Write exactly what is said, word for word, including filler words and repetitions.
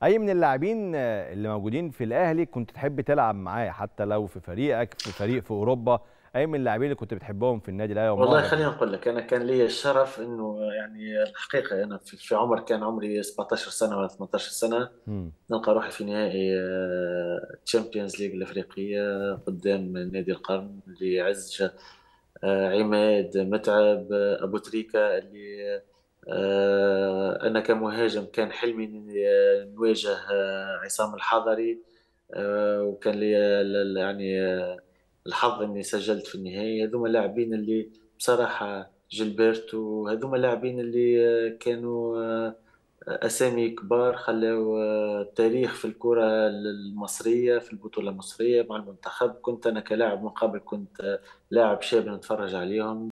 أي من اللاعبين اللي موجودين في الأهلي كنت تحب تلعب معاه حتى لو في فريقك في فريق في أوروبا؟ أي من اللاعبين اللي كنت بتحبهم في النادي الأهلي والله ومعجب خليني بيهم؟ نقول لك، انا كان لي الشرف انه يعني الحقيقه انا في في عمر كان عمري سبعطعش سنه ولا ثمانطعش سنه امم. نلقى روحي في نهائي تشامبيونز ليج الافريقيه قدام نادي القرن اللي عز آه، عماد متعب، آه، ابو تريكه اللي آه، انا كمهاجم كان حلمي اني آه، نواجه آه، عصام الحضري. آه، وكان لي ال- ال- يعني آه، الحظ اني سجلت في النهاية. هذوما اللاعبين اللي بصراحة جilberto، هذوما اللاعبين اللي آه، كانوا آه، أسامي كبار، خلوا آه، تاريخ في الكرة المصرية، في البطولة المصرية مع المنتخب. كنت أنا كلاعب مقابل كنت آه، لاعب شاب نتفرج عليهم.